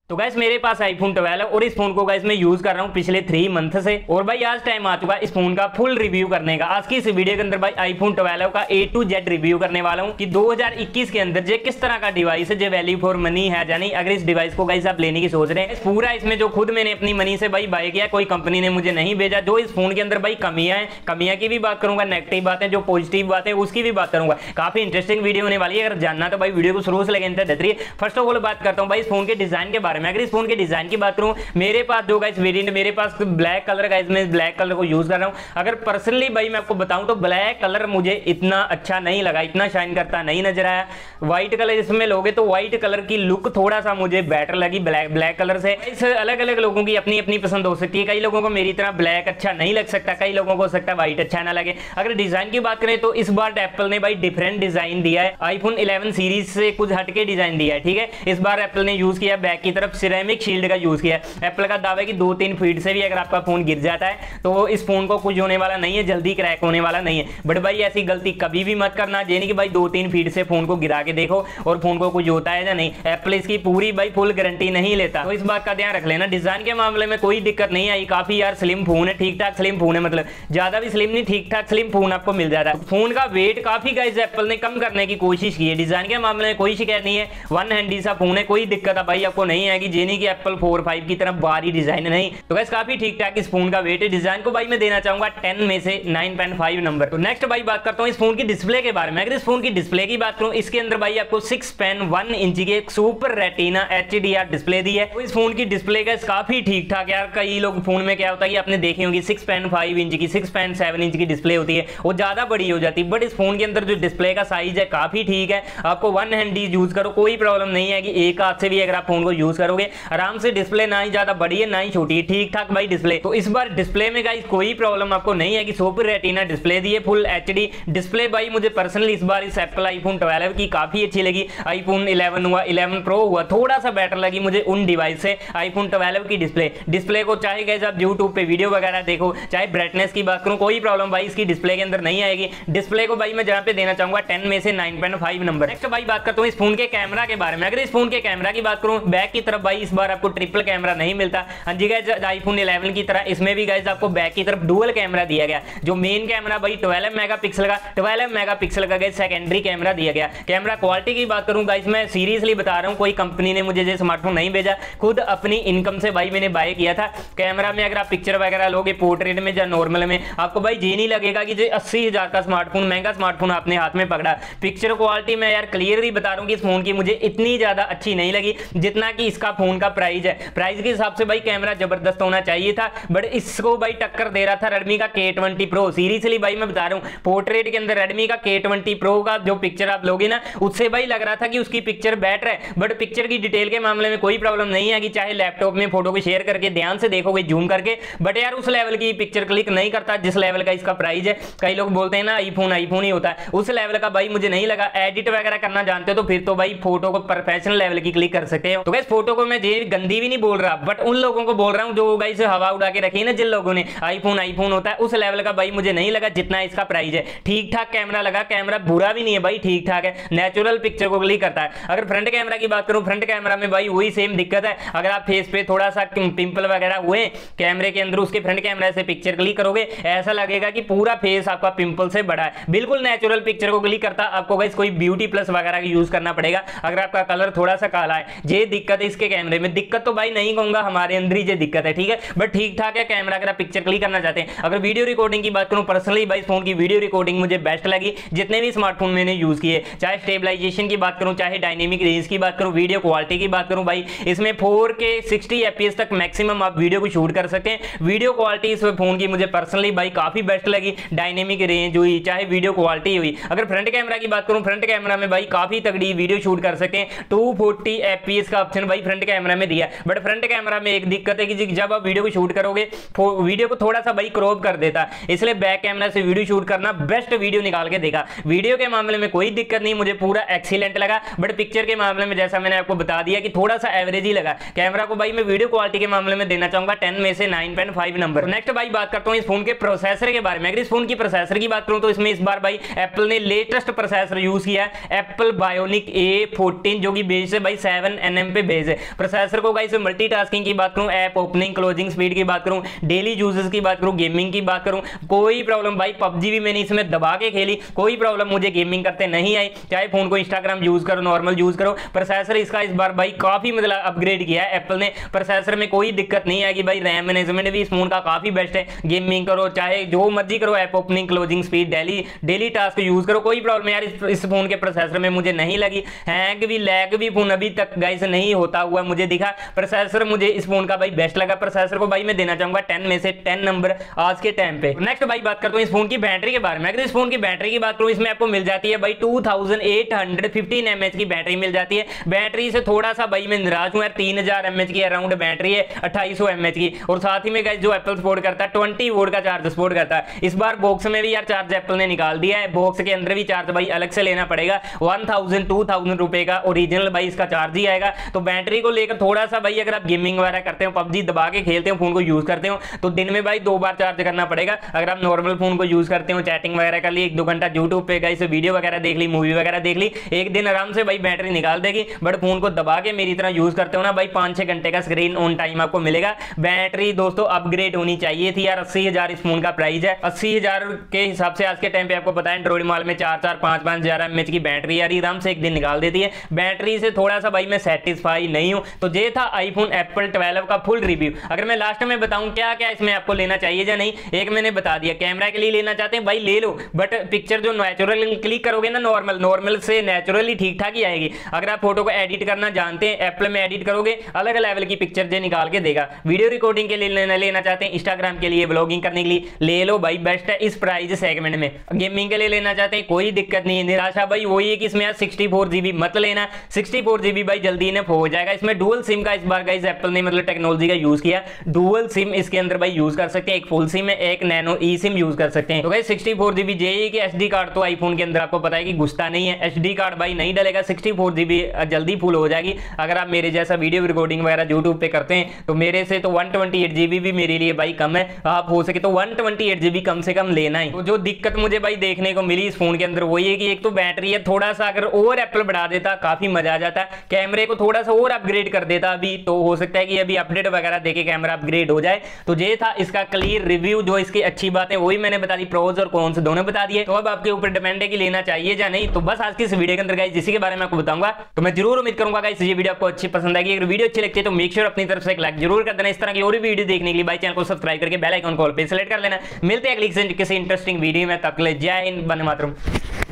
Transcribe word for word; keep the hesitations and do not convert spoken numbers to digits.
तो गाइस मेरे पास iPhone twelve है और इस फोन को गाइस मैं यूज कर रहा हूँ पिछले थ्री मंथ से। और भाई आज टाइम आ चुका है इस फोन का फुल रिव्यू करने का। आज की इस वीडियो के अंदर भाई आईफोन ट्वेल्व का ए टू जेड रिव्यू करने वाला हूँ कि दो हज़ार इक्कीस के अंदर जो किस तरह का डिवाइस है जो वैल्यू फॉर मनी है, यानी अगर इस डिवाइस को गाइस आप लेने की सोच रहे हैं पूरा इसमें जो खुद मैंने अपनी मनी से भाई बाय किया, कोई कंपनी ने मुझे नहीं भेजा। जो इस फोन के अंदर भाई कमियां हैं, कमियां की भी बात करूंगा, नेगेटिव बातें जो पॉजिटिव बातें उसकी भी बात करूंगा। काफी इंटरेस्टिंग वीडियो होने वाली है। अगर जानना तो भाई वीडियो को शुरू से लेकर अंत तक। फर्स्ट ऑफ ऑल बात करता हूँ भाई इस फोन के डिजाइन के बारे में। अगर इस फोन के डिजाइन की बात करूं, मेरे पास जो गाइस वेरिएंट मेरे पास ब्लैक कलर का, इसमें ब्लैक कलर को यूज कर रहा हूं। अगर पर्सनली भाई मैं आपको बताऊं तो ब्लैक कलर मुझे इतना अच्छा नहीं लगा, इतना शाइन करता नहीं नजर आया। व्हाइट कलर इसमें लोगे तो व्हाइट कलर की लुक थोड़ा सा मुझे बेटर लगी ब्लैक ब्लैक कलर से। इस अलग अलग लोगों की अपनी अपनी पसंद हो सकती है। कई लोगों को मेरी तरह ब्लैक अच्छा नहीं लग सकता, कई लोगों को हो सकता है व्हाइट अच्छा ना लगे। अगर डिजाइन की बात करें तो इस बार एप्पल ने भाई डिफरेंट डिजाइन दिया है, आईफोन इलेवन सीरीज से कुछ हटके डिजाइन दिया है। ठीक है, इस बार एप्पल ने यूज किया बैक की तरफ सिरेमिक शील्ड का यूज किया है। एप्पल का दावा है कि दो तीन फीट से भी अगर आपका फोन गिर जाता है तो इस फोन को कुछ होने वाला नहीं है, जल्दी क्रैक होने वाला नहीं है। बट भाई ऐसी गलती कभी भी मत करना, यानी कि भाई दो तीन फीट से फोन को गिरा के देखो और फोन को कुछ होता है या नहीं। एप्पल इसकी पूरी भाई फुल गारंटी नहीं लेता, तो इस बात का ध्यान रख लेना। डिजाइन के मामले में कोई दिक्कत नहीं आई, काफी यार स्लिम फोन है, ठीक ठाक स्लिम फोन है, मतलब ज्यादा भी स्लिम नहीं, ठीक ठाक स्लिम फोन आपको मिल जाता है। फोन का वेट काफी गाइस एप्पल ने कम करने की कोशिश की है। डिजाइन के मामले में कोई शिकायत नहीं है, वन हैंडी सा फोन है, कोई दिक्कत है भाई आपको नहीं आएगी। जेनी की एप्पल फोर फाइव की तरह बारी डिजाइन नहीं, तो गाइस काफी ठीक ठाक इस फोन का वेट है। डिजाइन को भाई मैं देना चाहूंगा टेन में से नाइन पॉइंट फाइव नंबर। तो नेक्स्ट भाई बात करता हूं इस फोन की डिस्प्ले के बारे में। अगर इस फोन की डिस्प्ले की बात करूं, इसके अंदर भाई आपको सिक्स पॉइंट वन इंच की एक सुपर रेटिना एचडीआर डिस्प्ले दी है। तो इस फोन की डिस्प्ले गाइस काफी ठीक ठाक यार। कई लोग फोन में क्या होता है कि आपने देखी होगी सिक्स पॉइंट फाइव इंच की, सिक्स पॉइंट सेवन इंच की डिस्प्ले होती है, वो ज्यादा बड़ी हो जाती है। बट इस फोन के अंदर जो डिस्प्ले का साइज है काफी ठीक है, आपको वन हैंडी यूज करो कोई प्रॉब्लम नहीं है कि एक हाथ से भी अगर आप फोन को यूज करोगे आराम से। डिस्प्ले ना ही ज्यादा बड़ी है ना ही छोटी है, ठीक ठाक भाई डिस्प्ले। तो इस बार डिस्प्ले में गाइस कोई प्रॉब्लम आपको नहीं है कि सुपर रेटिना डिस्प्ले दी है, फुल एचडी डिस्प्ले। भाई मुझे पर्सनली इस बार इस एप्पल आईफोन ट्वेल्व की काफी अच्छी लगी। आईफोन इलेवन हुआ, इलेवन प्रो हुआ, थोड़ा सा बेटर लगी मुझे उन डिवाइस से आईफोन ट्वेल्व की डिस्प्ले। डिस्प्ले को चाहे गाइस आप यूट्यूब पे वीडियो वगैरह देखो, चाहे ब्राइटनेस की बात करूं, कोई प्रॉब्लम भाई इसकी डिस्प्ले के अंदर नहीं आएगी। डिस्प्ले को भाई मैं जहां पे देना चाहूंगा टेन में से nine point five number. Next भाई बात करता हूं इस फोन के कैमरा के बारे में। अगर इस फोन के कैमरा की बात करूं, बैक की तरफ भाई इस बार आपको ट्रिपल कैमरा नहीं मिलता। हां जी गाइस, आईफोन इलेवन की तरह इसमें भी गाइस आपको बैक की तरफ डुअल कैमरा दिया गया। जो मेन कैमरा भाई ट्वेल्व मेगापिक्सल का ट्वेल्व मेगापिक्सल का गाइस सेकेंडरी कैमरा दिया गया। कैमरा क्वालिटी की बात करूं गाइस, मैं सीरियसली बता रहा हूं, कोई कंपनी ने मुझे ये स्मार्टफोन नहीं भेजा, खुद अपनी इनकम से भाई मैंने बाय किया था। कैमरा में अगर आप पिक्चर वगैरह लोगे पोर्ट्रेट में या नॉर्मल में, आपको भाई ये नहीं लगेगा कि जो अस्सी हजार का स्मार्टफोन, महंगा स्मार्टफोन आपने हाथ में पकड़ा। पिक्चर क्वालिटी में यार क्लियरली बता रहा हूं कि इस फोन की मुझे इतनी ज्यादा अच्छी नहीं लगी जितना कि इसका फोन का प्राइस है। प्राइस के हिसाब से भाई कैमरा जबरदस्त होना चाहिए था, बट इसको भाई टक्कर दे रहा था रेडमी का के ट्वेंटी प्रो। सीरियसली भाई मैं बता रहा हूं, पोर्ट्रेट के अंदर रेडमी का के ट्वेंटी प्रो का जो पिक्चर आप लोगे ना, उससे भाई लग रहा था कि उसकी पिक्चर बेटर है। बट पिक्चर की डिटेल के मामले में कोई प्रॉब्लम नहीं है कि चाहे लैपटॉप में फोटो को शेयर करके ध्यान से देखोगे जूम करके, बट यार उस लेवल की पिक्चर क्लिक नहीं करता जिस लेवल का इसका प्राइस है। कई लोग बोलते हैं ना आईफोन आईफोन ही होता है, उस लेवल का भाई मुझे नहीं लगा। एडिट वगैरह करना जानते हो तो फिर तो भाई फोटो को प्रोफेशनल लेवल की क्लिक कर सकते हो। तो गाइस फोटो को मैं गंदी भी नहीं बोल रहा, बट उन लोगों को बोल रहा हूं जो गाइस हवा उड़ा के रखी है ना, जिन लोगों ने आईफोन आईफोन होता है, उस लेवल का भाई मुझे नहीं लगा जितना इसका प्राइस है। ठीक ठाक कैमरा लगा, कैमरा बुरा भी नहीं है भाई, ठीक ठाक है, नेचुरल पिक्चर को क्लिक करता है। अगर फ्रंट कैमरा की बात करूं, फ्रंट कैमरा में भाई वही सेम दिक्कत है। अगर आप फेस पे थोड़ा सा पिंपल वगैरह हुए कैमरे के अंदर, उसके फ्रंट कैमरा से पिक्चर क्लिक करोगे ऐसा लगेगा कि पूरा फेस आपका पिंपल से बड़ा है। बिल्कुल नेचुरल पिक्चर को क्लिक करता। आपको गाइस कोई ब्यूटी प्लस वगैरह का यूज करना पड़ेगा अगर आपका कलर थोड़ा सा काला है। ये दिक्कत है इसके कैमरे में। दिक्कत तो भाई नहीं कहूंगा, हमारे अंदर ही ये दिक्कत है, ठीक है, बट ठीक ठाक है कैमरा अगर आप पिक्चर क्लिक करना चाहते हैं। अगर वीडियो रिकॉर्डिंग की बात करूं, पर्सनली भाई फोन की वीडियो रिकॉर्डिंग मुझे बेस्ट लगी जितने भी स्मार्टफोन मैंने यूज किए। चाहे स्टेबलाइजेशन की बात करूं, चाहे डायनेमिक रेंज की बात करूं, वीडियो क्वालिटी की बात करूं, भाई इसमें फोर के सिक्सटी एफपीएस तक मैक्सिमम आप वीडियो को शूट कर सकते हैं। वीडियो क्वालिटी इस फोन की मुझे पर्सनली भाई काफी बेस्ट लगी। डायनेमिक रेंज हुई चाहे वीडियो क्वालिटी हुई। अगर फ्रंट कैमरा की बात करूं, फ्रंट कैमरा में भाई काफी तगड़ी वीडियो शूट कर सकते हैं। टू फोर्टी एफपीएस का ऑप्शन भाई फ्रंट कैमरा में दिया, बट फ्रंट कैमरा में एक दिक्कत है कि जब आप वीडियो को शूट करोगे वीडियो को थोड़ा सा भाई क्रॉप कर देता है, इसलिए बैक कैमरा से वीडियो शूट करना बेस्ट वीडियो निकाल के देगा। वीडियो के मामले में कोई दिक्कत नहीं, मुझे पूरा एक्सीलेंट लगा, बट पिक्चर के मामले में जैसा मैंने आपको बता दिया कि थोड़ा सा एवरेज ही लगा। कैमरा को भाई मैं वीडियो क्वालिटी के मामले में देना चाहूंगा टेन में से nine point five number. Next भाई बात करता हूं इस फोन के प्रोसेसर के बारे में। अगर इस फोन की प्रोसेसर की बात करूं तो इसमें इस बार भाई एप्पल ने लेटेस्ट प्रोसेसर यूज किया है, एप्पल बायोनिक ए फोर्टीन, जो कि बेस है भाई सेवन एनएम पे बेस है। से। प्रोसेसर को गाइस मल्टीटास्किंग की बात करूं, ऐप ओपनिंग क्लोजिंग स्पीड की बात करूं, डेली यूजेस की बात करूं, गेमिंग की बात करूं, कोई प्रॉब्लम भाई। पबजी भी मैंने इसमें दबा के खेली, कोई प्रॉब्लम मुझे गेमिंग करते नहीं आई। चाहे फोन को इंस्टाग्राम यूज करो, नॉर्मल यूज करो, प्रोसेसर इसका इस बार भाई काफी मतलब अपग्रेड किया है एप्पल ने। प्रोसेसर में कोई दिक्कत नहीं आएगी भाई। रैम मैनेजमेंट भी इस फोन का काफी बेस्ट है। गेमिंग करो चाहे जो मर्जी करो, app opening closing speed, daily daily task use करो, कोई प्रॉब्लम यार इस, इस फोन के प्रोसेसर में मुझे नहीं लगी। हैंग भी लैग भी फोन अभी तक गाइस नहीं होता हुआ मुझे दिखा। प्रोसेसर मुझे इस फोन का भाई बेस्ट लगा। प्रोसेसर को भाई मैं देना चाहूंगा टेन में से टेन नंबर आज के टाइम पे। नेक्स्ट भाई बात करता हूं इस फोन की बैटरी के बारे में। अगर इस फोन की बैटरी की बात करूं, इसमें आपको मिल जाती है भाई two thousand eight hundred fifteen MH की बैटरी मिल जाती है। बैटरी से थोड़ा सा भाई मैं निराश हूं यार, तीन हजार एमएच की अराउंड बैटरी है, अट्ठाईस सौ एमएच की। और साथ ही में गाइस जो एप्पल सपोर्ट करता है ट्वेंटी वोल्ट का चार्ज सपोर्ट करता है। इस बार बॉक्स में भी यार चार्ज एप्पल ने निकाल दिया है, बॉक्स के अंदर भी चार्ज भाई अलग से लेना पड़ेगा। वन थाउजेंड टू थाउजेंड रुपए का ओरिजिनल भाई इसका चार्ज ही आएगा। तो बैटरी को लेकर थोड़ा सा भाई अगर आप गेमिंग वगैरह करते हो, पबजी दबा के खेलते हो, फोन को यूज करते हो, तो दिन में भाई दो बार चार्ज करना पड़ेगा। अगर आप नॉर्मल फोन को यूज करते हो, चैटिंग वगैरह कर ली, एक दो घंटा यूट्यूब पे गाइस वीडियो वगैरह देख ली, मूवी वगैरह देख ली, एक दिन आराम से भाई बैटरी निकाल देगी। बट फोन को दबा के मेरी तरह यूज करते हो ना भाई, पांच छह घंटे का स्क्रीन ऑन टाइम आपको मिलेगा। बैटरी दोस्तों अपग्रेड होनी चाहिए थी यार। अस्सी हजार इस फोन का प्राइस है। अस्सी हजार के हिसाब से आज के टाइम पे आपको पता है एंड्रॉइड मॉल में चार चार पांच पांच हजार एमएच की बैटरी यार आराम से एक दिन निकाल देती है। बैटरी से थोड़ा सा भाई मैं सेटिस्फाई नहीं हूं। तो ये था आईफोन एप्पल ट्वेल्व का फुल रिव्यू। अगर मैं लास्ट में बताऊं क्या क्या इसमें आपको लेना चाहिए या नहीं, एक मैंने बता दिया। कैमरा के लिए लेना चाहते हैं भाई ले लो, बट पिक्चर जो नेचुरल क्लिक करोगे ना, नॉर्मल नॉर्मल से नेचुरली ठीक ठाक ही आएगी। अगर आप फोटो को एडिट करना जानते हैं, एप्पल में एडिट करोगे अलग लेवल की पिक्चर जो निकाल के देगा। वीडियो रिकॉर्डिंग के लिए लेना लेना चाहते हैं, इंस्टाग्राम के लिए, ब्लॉगिंग करने के लिए ले लो भाई, बेस्ट है इस प्राइस सेगमेंट में। गेमिंग के लिए लेना चाहते हैं कोई दिक्कत नहीं है। निराशा भाई वही है कि इसमें यार सिक्सटी फोर जीबी मत लेना, सिक्सटी फोर जीबी भाई जल्दी इनफ हो जाएगा। इसमें डुअल सिम का इस बार गाइस एप्पल ने मतलब टेक्नोलॉजी का यूज किया। डुअल सिम इसके अंदर भाई यूज कर सकते हैं, एक फुल सिम है, एक नैनो ई सिम यूज कर सकते हैं। तो गाइस सिक्सटी फोर जीबी जेई के एसडी कार्ड तो आईफोन के अंदर आपको पता है कि घुसता नहीं है, एसडी कार्ड भाई नहीं डलेगा। सिक्सटी फोर जीबी जल्दी फुल हो जाएगी। अगर आप मेरे जैसा वीडियो रिकॉर्डिंग वगैरह यूट्यूब पे करते हैं तो मेरे से तो वन ट्वेंटी एट जीबी भी मेरे लिए भाई कम है। आप हो सके तो वन ट्वेंटी एट जीबी कम से कम लेना ही। तो जो दिक्कत मुझे भाई देखने को मिली इस फोन के अंदर वही है कि एक तो बैटरी है, थोड़ा सा अगर और एप्पल बढ़ा देता काफी मजा आ जाता। कैमरे को थोड़ा सा और अपग्रेड कर देता अभी, तो हो सकता है कि अभी अपडेट वगैरह देके कैमरा अपग्रेड हो जाए। तो ये था इसका क्लियर रिव्यू। जो इसकी अच्छी बात है वही मैंने बता दी, प्रोज और कॉन्स दोनों बता दिए। तो अब आपके ऊपर डिपेंड है कि लेना चाहिए या नहीं। तो बस आज की इस वीडियो के अंदर गाइस जिसके बारे में आपको बताऊंगा, तो मैं जरूर उम्मीद करूंगा गाइस ये वीडियो आपको अच्छी पसंद आएगी। अगर वीडियो अच्छी लगती है तो मेक श्योर अपनी तरफ से एक लाइक जरूर कर देना। इस तरह की और भी वीडियो देखने के लिए भाई चैनल को सब्सक्राइब करके बेल आइकन कॉल पे सेलेक्ट कर लेना। मिलते हैं अगली किसी इंटरेस्टिंग वीडियो में, तब तक के लिए जय हिंद, वंदे मातरम।